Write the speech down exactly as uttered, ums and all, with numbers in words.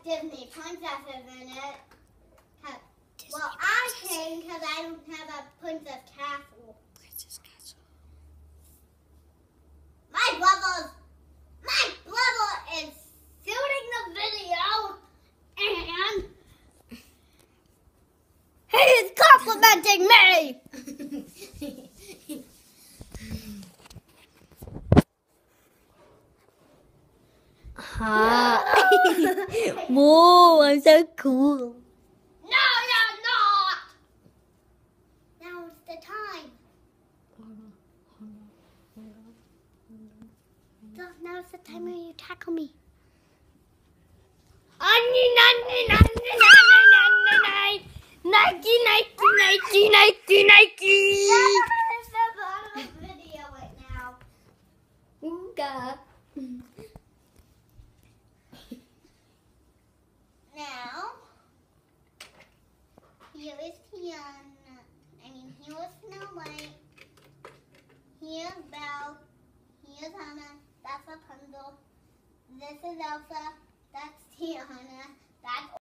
Disney princesses in it. Well, I can because I don't have a princess castle. Princess castle. My brother, my brother is shooting the video, and he is complimenting me. Huh. Whoa, I'm so cool. No, you're not. Now it's the time. So now it's the time where you tackle me. Nike, Nike, Nike, Nike, Nike. That's the bottom of the video right now. Ooga. Now, here is Tiana. I mean, here is Snow White. Here's Belle. Here's Anna. That's Rapunzel. This is Elsa. That's Tiana. That's